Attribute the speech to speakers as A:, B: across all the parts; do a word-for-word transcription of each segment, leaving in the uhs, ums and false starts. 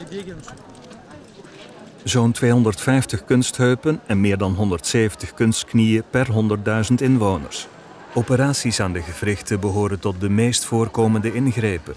A: Zo'n tweehonderdvijftig kunstheupen en meer dan honderdzeventig kunstknieën per honderdduizend inwoners. Operaties aan de gewrichten behoren tot de meest voorkomende ingrepen.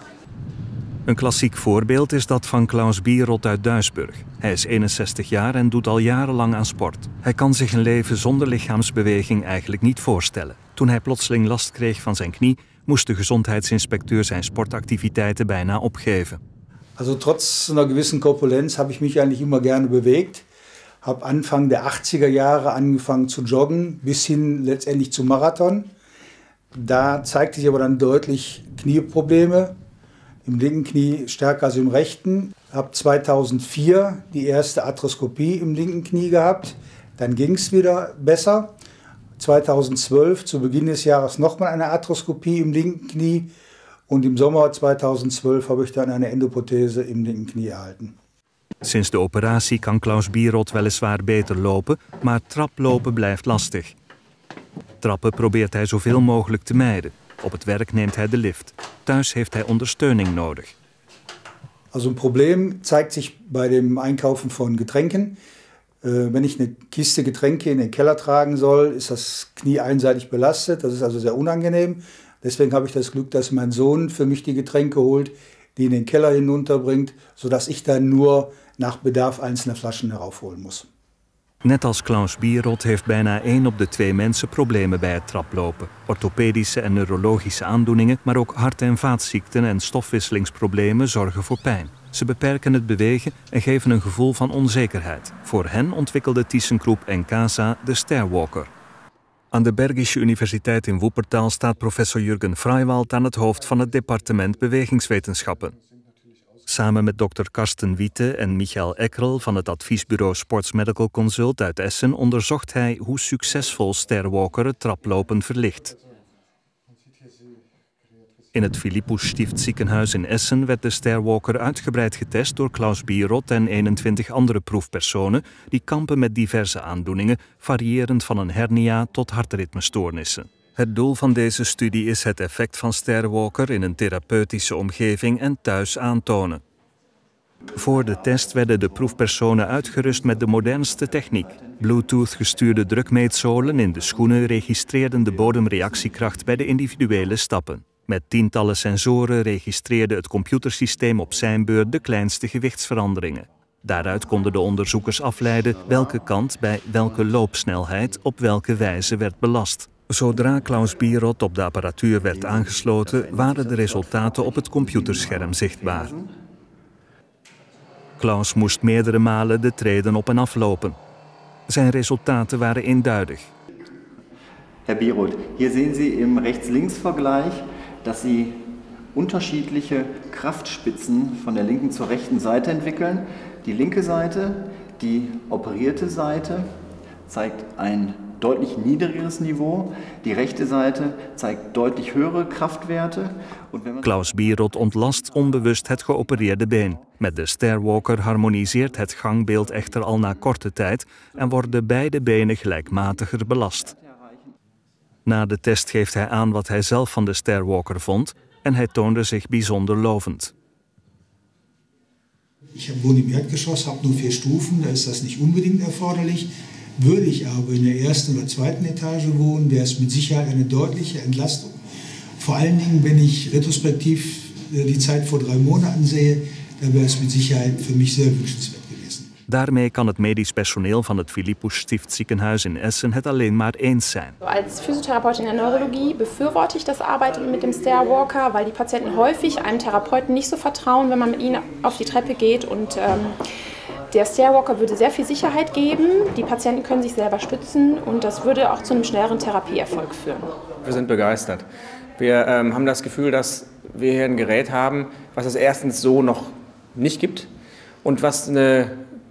A: Een klassiek voorbeeld is dat van Klaus Bierot uit Duisburg. Hij is eenenzestig jaar en doet al jarenlang aan sport. Hij kan zich een leven zonder lichaamsbeweging eigenlijk niet voorstellen. Toen hij plotseling last kreeg van zijn knie, moest de gezondheidsinspecteur zijn sportactiviteiten bijna opgeven.
B: Also trotz einer gewissen Korpulenz habe ich mich eigentlich immer gerne bewegt. Habe Anfang der achtziger Jahre angefangen zu joggen, bis hin letztendlich zum Marathon. Da zeigte sich aber dann deutlich Knieprobleme. Im linken Knie stärker als im rechten. Habe zweitausendvier die erste Arthroskopie im linken Knie gehabt. Dann ging es wieder besser. zweitausendzwölf, zu Beginn des Jahres, nochmal eine Arthroskopie im linken Knie. Und im Sommer tweeduizendzwaalf habe ich dann eine Endoprothese im linken Knie erhalten.
A: Sinds de operatie kan Klaus Bierot weliswaar beter lopen, maar traplopen blijft lastig. Trappen probeert hij zoveel mogelijk te mijden. Op het werk neemt hij de lift. Thuis heeft hij ondersteuning nodig.
B: Also ein Problem zeigt sich bei dem Einkaufen von Getränken. Äh, wenn ich eine Kiste Getränke in den Keller tragen soll, ist das Knie einseitig belastet. Das ist also sehr unangenehm. Deswegen habe ich das Glück, dass mein Sohn für mich die Getränke holt, die in den Keller hinunterbringt, sodass ich dann nur nach Bedarf einzelne Flaschen heraufholen muss.
A: Net als Klaus Bierot heeft bijna één op de twee mensen problemen bij het traplopen. Orthopedische en neurologische aandoeningen, maar ook hart- en vaatziekten en stofwisselingsproblemen zorgen voor pijn. Ze beperken het bewegen en geven een gevoel van onzekerheid. Voor hen ontwikkelde ThyssenKrupp en Casa de Stairwalker. Aan de Bergische Universiteit in Wuppertal staat professor Jürgen Freiwald aan het hoofd van het departement bewegingswetenschappen. Samen met dokter Karsten Witte en Michael Eckrel van het adviesbureau Sports Medical Consult uit Essen onderzocht hij hoe succesvol Stairwalker het traplopen verlicht. In het Philippus Stift ziekenhuis in Essen werd de Stairwalker uitgebreid getest door Klaus Bierot en eenentwintig andere proefpersonen die kampen met diverse aandoeningen, variërend van een hernia tot hartritmestoornissen. Het doel van deze studie is het effect van Stairwalker in een therapeutische omgeving en thuis aantonen. Voor de test werden de proefpersonen uitgerust met de modernste techniek. Bluetooth-gestuurde drukmeetzolen in de schoenen registreerden de bodemreactiekracht bij de individuele stappen. Met tientallen sensoren registreerde het computersysteem op zijn beurt de kleinste gewichtsveranderingen. Daaruit konden de onderzoekers afleiden welke kant bij welke loopsnelheid op welke wijze werd belast. Zodra Klaus Bierot op de apparatuur werd aangesloten, waren de resultaten op het computerscherm zichtbaar. Klaus moest meerdere malen de treden op en aflopen. Zijn resultaten waren eenduidig.
C: Herr Bierot, hier sehen Sie im Rechts-Links-Vergleich, dass Sie unterschiedliche Kraftspitzen von der linken zur rechten Seite entwickeln. Die linke Seite, die operierte Seite, zeigt ein deutlich niedrigeres Niveau. Die rechte Seite zeigt deutlich höhere Kraftwerte.
A: Klaus Bierot ontlast onbewust het geopereerde been. Met de Stairwalker harmoniseert het gangbeeld echter al na korte tijd en worden beide benen gelijkmatiger belast. Na de test geeft hij aan wat hij zelf van de Stairwalker vond en hij toonde zich bijzonder lovend.
D: Ich wohne im Erdgeschoss, habe nur vier Stufen, da ist das nicht unbedingt erforderlich. Würde ich aber in der ersten oder zweiten Etage wohnen, wäre es mit Sicherheit eine deutliche Entlastung. Vor allen Dingen, wenn ich retrospektiv die Zeit vor drei Monaten sehe, dann wäre es mit Sicherheit für mich sehr wünschenswert gewesen.
A: Daarmee kan het medisch personeel van het Philippus Stift ziekenhuis in Essen het alleen maar eens zijn.
E: Als Physiotherapeutin in der Neurologie befürworte ich das Arbeiten mit dem Stairwalker, weil die Patienten häufig einem Therapeuten nicht so vertrauen, wenn man mit ihnen auf die Treppe geht. Und ähm, der Stairwalker würde sehr viel Sicherheit geben, die Patienten können sich selber stützen und das würde auch zu einem schnelleren Therapieerfolg führen.
F: Wir sind begeistert. Wir ähm, haben das Gefühl, dass wir hier ein Gerät haben, was es erstens so noch nicht gibt und was eine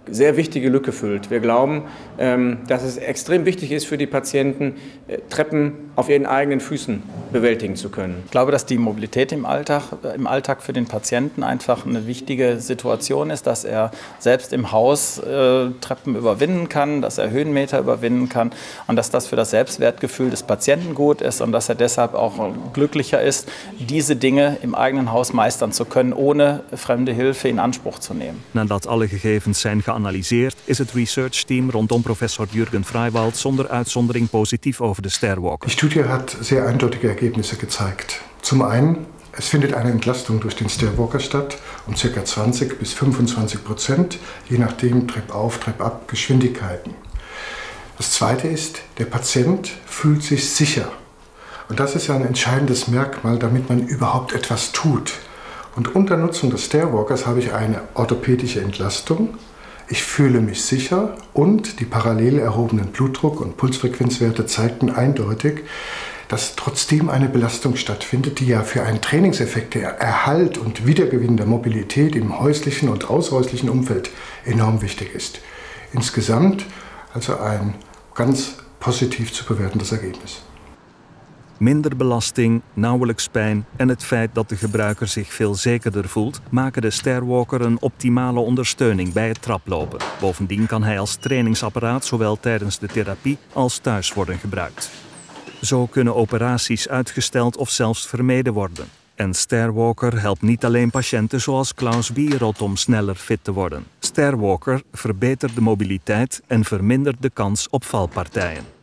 F: sehr wichtige Lücke füllt. Wir glauben, dass es extrem wichtig ist für die Patienten, Treppen auf ihren eigenen Füßen bewältigen zu können.
G: Ich glaube, dass die Mobilität im Alltag, im Alltag für den Patienten einfach eine wichtige Situation ist, dass er selbst im Haus äh, Treppen überwinden kann, dass er Höhenmeter überwinden kann und dass das für das Selbstwertgefühl des Patienten gut ist und dass er deshalb auch glücklicher ist, diese Dinge im eigenen Haus meistern zu können, ohne fremde Hilfe in Anspruch zu nehmen.
A: Nadat alle gegevens zijn geanalyseerd, is het researchteam rondom professor Jürgen Freiwald zonder uitzondering positief over de Stairwalker.
H: Die Studie hat sehr eindeutige Ergebnisse gezeigt. Zum einen, es findet eine Entlastung durch den Stairwalker statt, um ca. zwanzig bis fünfundzwanzig Prozent, je nachdem Treppauf, Treppab, Geschwindigkeiten. Das zweite ist, der Patient fühlt sich sicher. Und das ist ja ein entscheidendes Merkmal, damit man überhaupt etwas tut. Und unter Nutzung des Stairwalkers habe ich eine orthopädische Entlastung. Ich fühle mich sicher und die parallel erhobenen Blutdruck- und Pulsfrequenzwerte zeigten eindeutig, dass trotzdem eine Belastung stattfindet, die ja für einen Trainingseffekt der Erhalt und Wiedergewinn der Mobilität im häuslichen und außerhäuslichen Umfeld enorm wichtig ist. Insgesamt also ein ganz positiv zu bewertendes Ergebnis.
A: Minder belasting, nauwelijks pijn en het feit dat de gebruiker zich veel zekerder voelt, maken de Stairwalker een optimale ondersteuning bij het traplopen. Bovendien kan hij als trainingsapparaat zowel tijdens de therapie als thuis worden gebruikt. Zo kunnen operaties uitgesteld of zelfs vermeden worden. En Stairwalker helpt niet alleen patiënten zoals Klaus Bierot om sneller fit te worden. Stairwalker verbetert de mobiliteit en vermindert de kans op valpartijen.